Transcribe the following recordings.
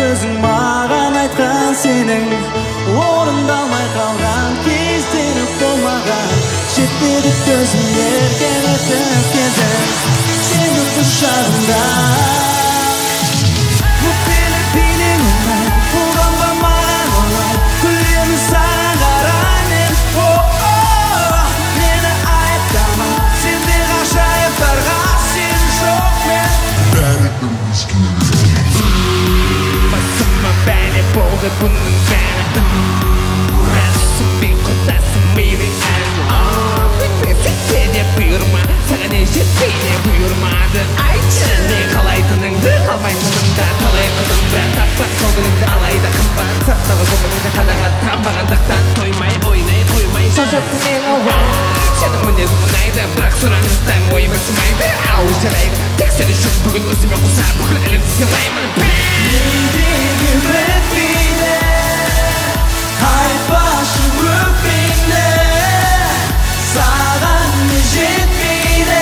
сөзің маған айтқан сенің орындалмай қалған кездері болмаған жетпеді төзім ерген өтіп кезің сенің құшағында өкпелі оңай бұған ба маған оңай күлемін саған қарай мен мені айыптама сенде ғажайыптарға сен жоқ мен басыма бәле болды бұның бәрі мен түсінбей құдасың мейлі жетпесе де бұйырма саған жетпей де бұйырмады айтшы не қалайтыныңды қалмайтыныңда қалай қылыңды таппақ көңіліңді алайда қымбат сақтағы көңіліңді қанағат танбағандықтан тоймай ойнай қоймай шаршатты мені сенің мінезің ұнайды бірақ сұраныстан ойыма сыймайды ау жарайды тек сен үшін бүгін өзіме қоса бүкіл әлемді сыйлаймын мендегі өтпейді айтпашы өкпеңді саған не жетпейді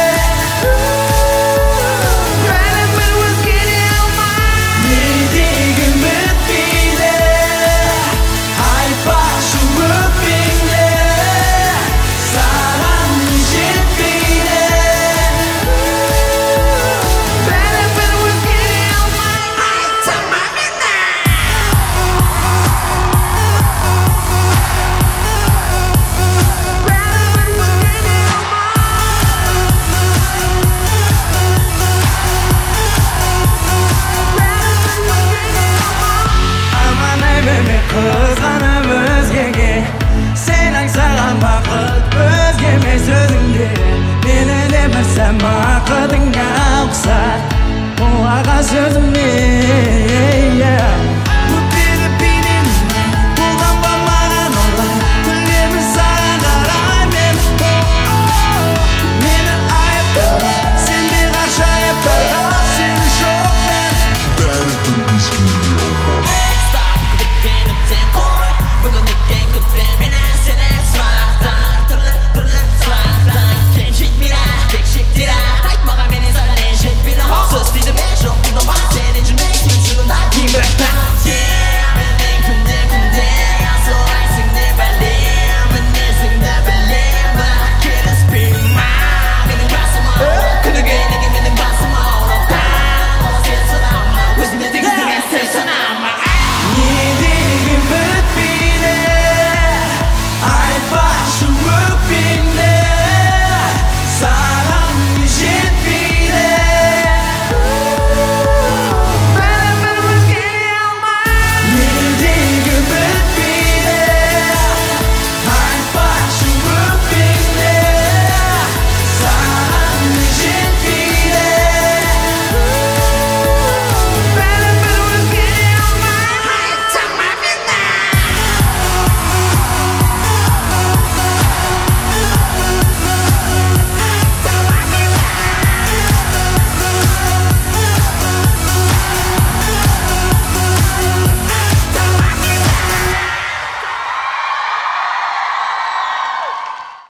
бәрібір өзгере алмай мендегі өтпейді айтпашы өкпеңді саған не жетпейді бәрібір өзгере алмай айтама қызғанып өзгеге сен аңсаған бақыт өзгеме сөзіңде мені де бір сән бақытыңа ұқсат құлаған сөзіме